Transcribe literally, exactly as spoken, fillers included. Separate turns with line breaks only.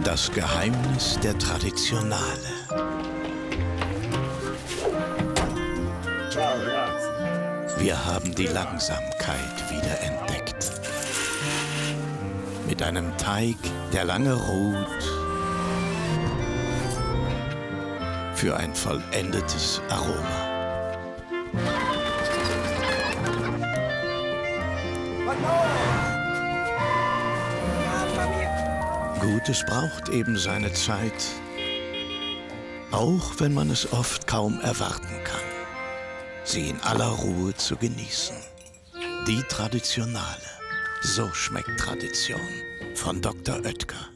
Das Geheimnis der Traditionale. Wir haben die Langsamkeit wiederentdeckt. Mit einem Teig, der lange ruht, für ein vollendetes Aroma. Gutes braucht eben seine Zeit, auch wenn man es oft kaum erwarten kann, sie in aller Ruhe zu genießen. Die Traditionale. So schmeckt Tradition von Doktor Oetker.